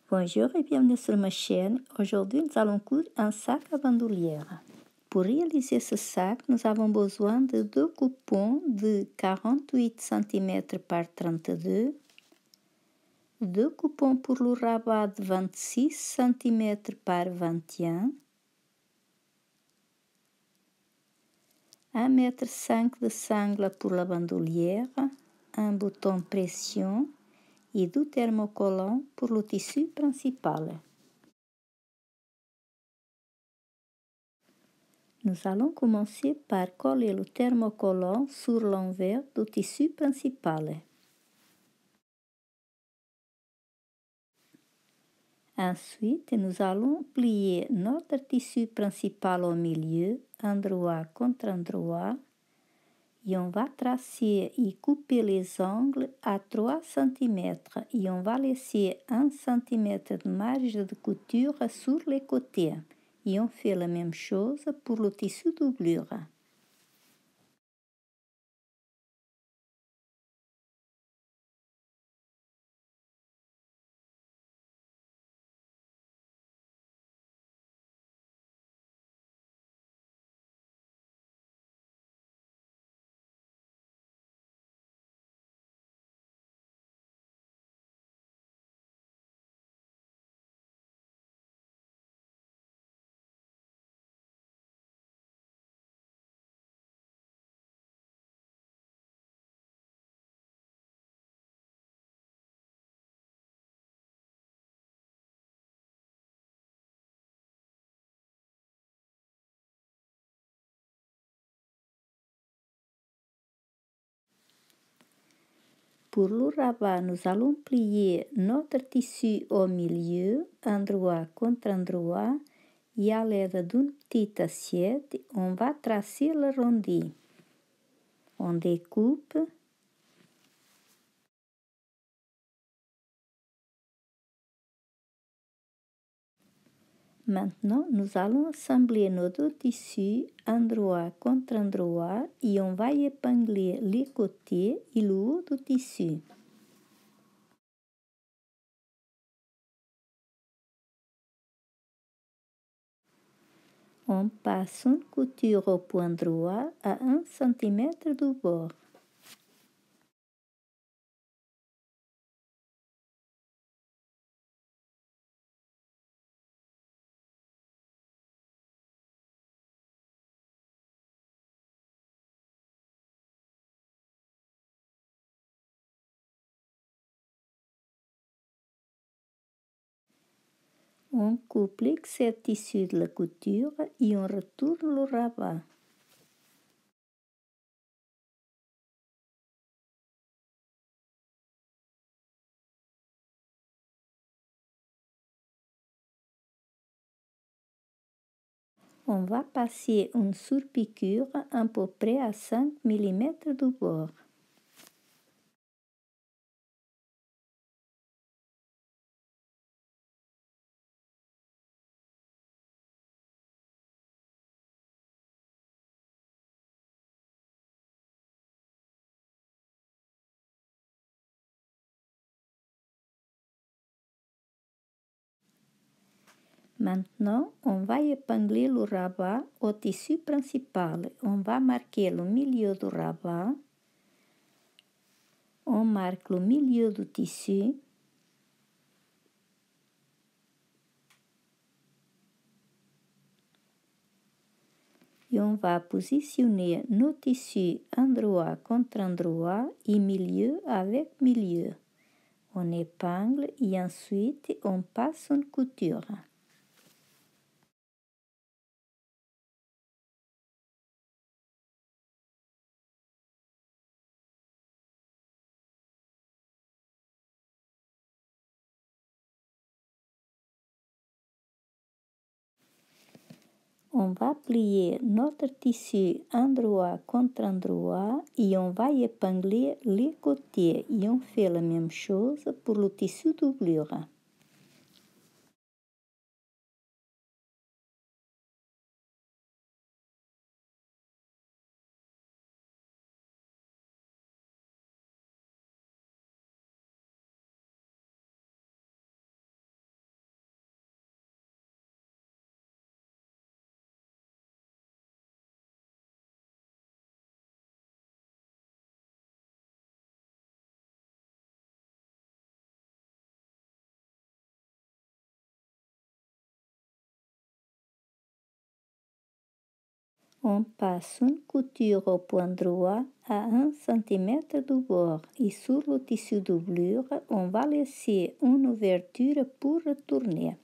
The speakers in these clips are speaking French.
Bonjour et bienvenue sur ma chaîne. Aujourd'hui, nous allons coudre un sac à bandoulière. Pour réaliser ce sac, nous avons besoin de deux coupons de 48 cm par 32, deux coupons pour le rabat de 26 cm par 21, 1,5 m de sangle pour la bandoulière, un bouton pression et deux thermocollants pour le tissu principal. Nous allons commencer par coller le thermocollant sur l'envers du tissu principal. Ensuite, nous allons plier notre tissu principal au milieu, endroit contre endroit, et on va tracer et couper les angles à 3 cm et on va laisser 1 cm de marge de couture sur les côtés. Et on fait la même chose pour le tissu doublure. Pour le rabat, nous allons plier notre tissu au milieu, endroit contre endroit, et à l'aide d'une petite assiette, on va tracer l'arrondi. On découpe. Maintenant, nous allons assembler nos deux tissus, endroit contre endroit, et on va épingler les côtés et le haut du tissu. On passe une couture au point droit à 1 cm du bord. On coupe l'excès tissu de la couture et on retourne le rabat. On va passer une surpiqûre à peu près à 5 mm du bord. Maintenant, on va épingler le rabat au tissu principal. On va marquer le milieu du rabat. On marque le milieu du tissu. Et on va positionner nos tissus endroit contre endroit et milieu avec milieu. On épingle et ensuite on passe une couture. On va plier notre tissu endroit contre endroit et on va épingler les côtés et on fait la même chose pour le tissu doublure. On passe une couture au point droit à 1 cm du bord et sur le tissu doublure, on va laisser une ouverture pour retourner.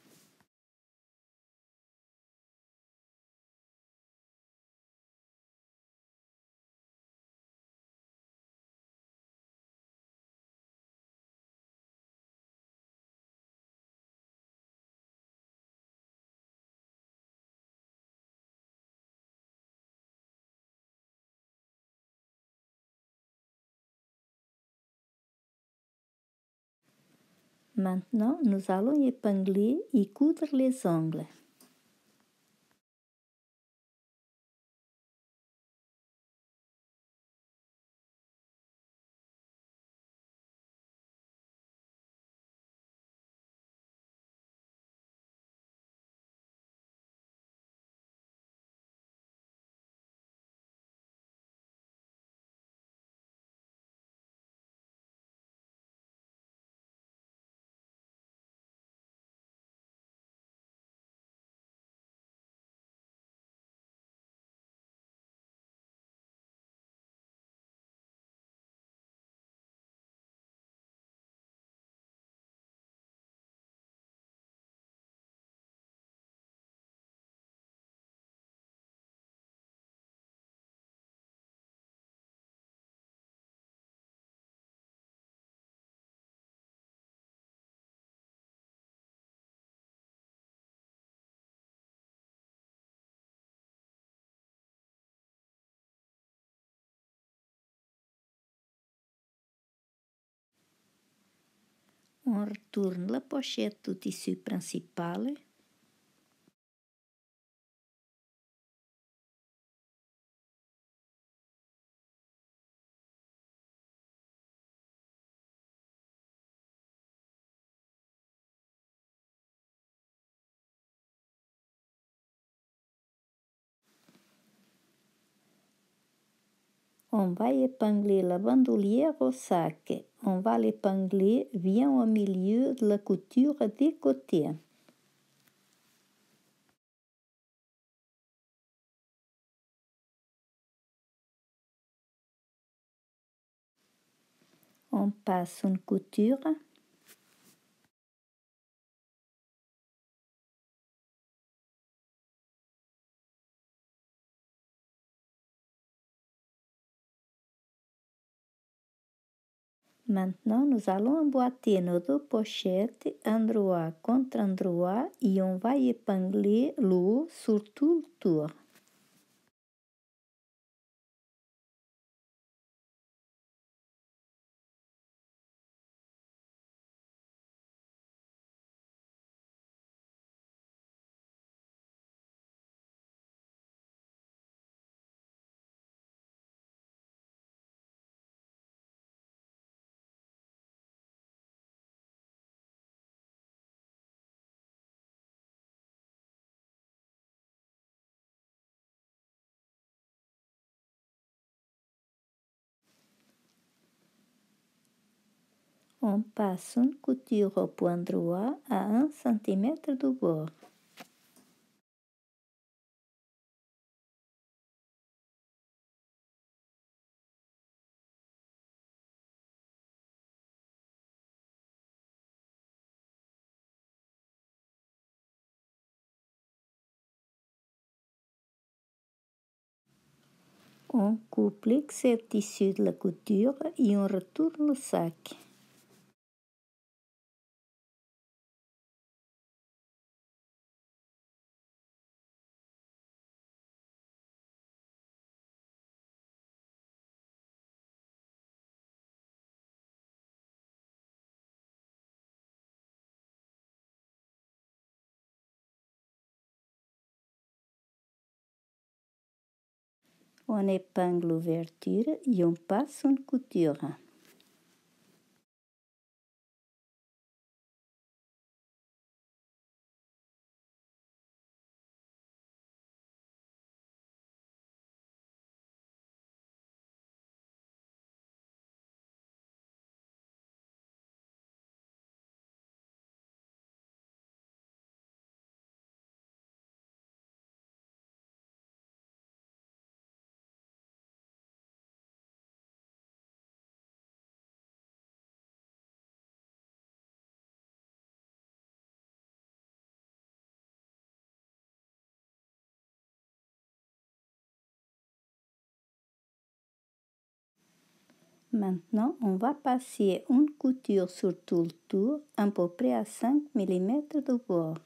Maintenant, nous allons épingler et coudre les ongles. On retourne la pochette du tissu principal. On va épingler la bandoulière au sac. On va l'épingler bien au milieu de la couture des côtés. On passe une couture. Maintenant, nous allons emboîter nos deux pochettes endroit contre endroit et on va épingler le haut sur tout le tour. On passe une couture au point droit à 1 cm du bord. On coupe l'excès tissu de la couture et on retourne le sac. On épingle l'ouverture et on passe une couture. Maintenant, on va passer une couture sur tout le tour, à peu près à 5 mm de bord.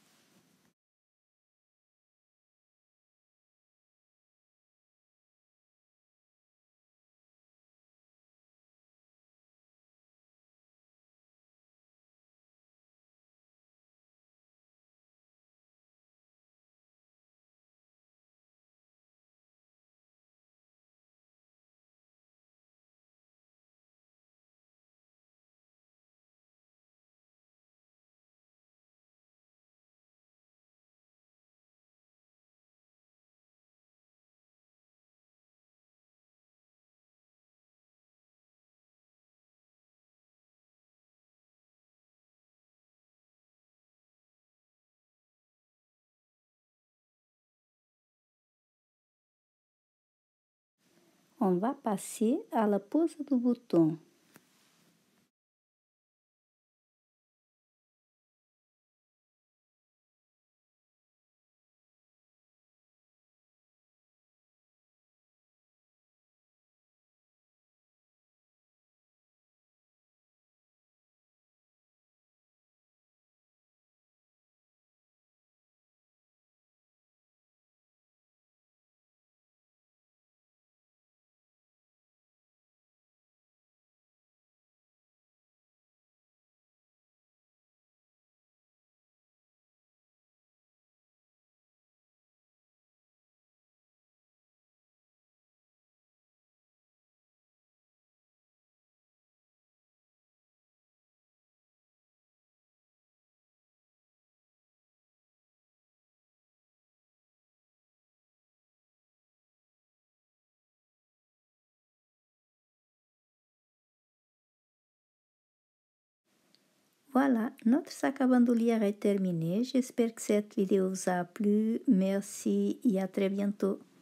On va passer à la pose du bouton. Voilà, notre sac à bandoulière est terminé. J'espère que cette vidéo vous a plu. Merci et à très bientôt.